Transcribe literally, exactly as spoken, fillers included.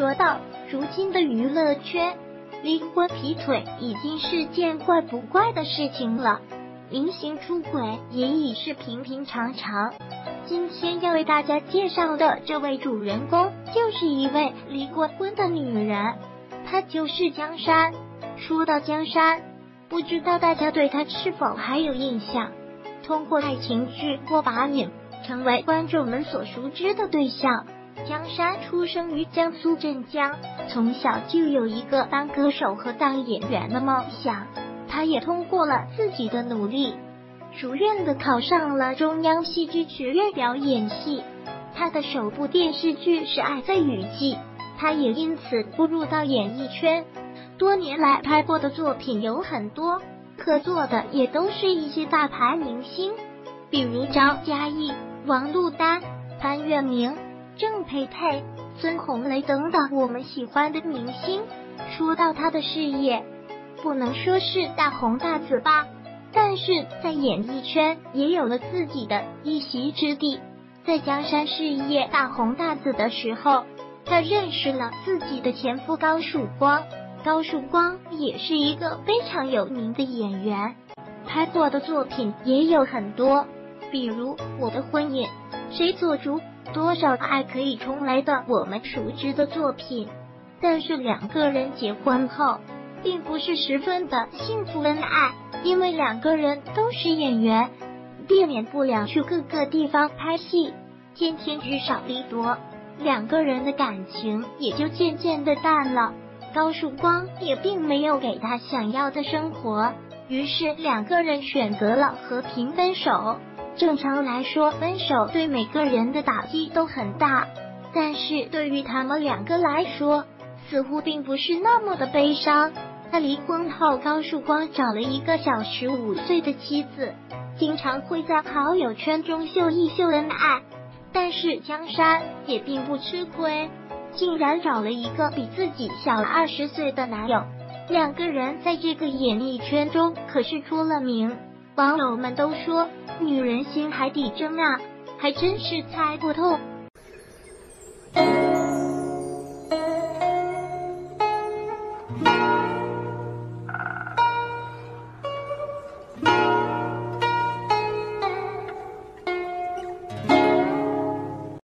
说道，如今的娱乐圈，离婚劈腿已经是见怪不怪的事情了，明星出轨也已是平平常常。今天要为大家介绍的这位主人公，就是一位离过婚的女人，她就是江山。说到江山，不知道大家对她是否还有印象？通过爱情剧《过把瘾》，成为观众们所熟知的对象。江山出生于江苏镇江，从小就有一个当歌手和当演员的梦想。他也通过了自己的努力，如愿的考上了中央戏剧学院表演系。他的首部电视剧是《爱在雨季》，他也因此步入到演艺圈。多年来拍过的作品有很多，合作的也都是一些大牌明星，比如张嘉译、王珞丹、潘粤明、郑佩佩、孙红雷等等我们喜欢的明星。说到他的事业，不能说是大红大紫吧，但是在演艺圈也有了自己的一席之地。在江山事业大红大紫的时候，他认识了自己的前夫高曙光。高曙光也是一个非常有名的演员，拍过的作品也有很多，比如《我的婚姻》、谁做主、多少爱可以重来的我们熟知的作品。但是两个人结婚后并不是十分的幸福恩爱，因为两个人都是演员，避免不了去各个地方拍戏，天天聚少离多，两个人的感情也就渐渐的淡了。高曙光也并没有给他想要的生活，于是两个人选择了和平分手。正常来说，分手对每个人的打击都很大，但是对于他们两个来说，似乎并不是那么的悲伤。他离婚后，高曙光找了一个小十五岁的妻子，经常会在好友圈中秀一秀恩爱。但是江山也并不吃亏，竟然找了一个比自己小二十岁的男友，两个人在这个演艺圈中可是出了名。网友们都说女人心海底针啊，还真是猜不透。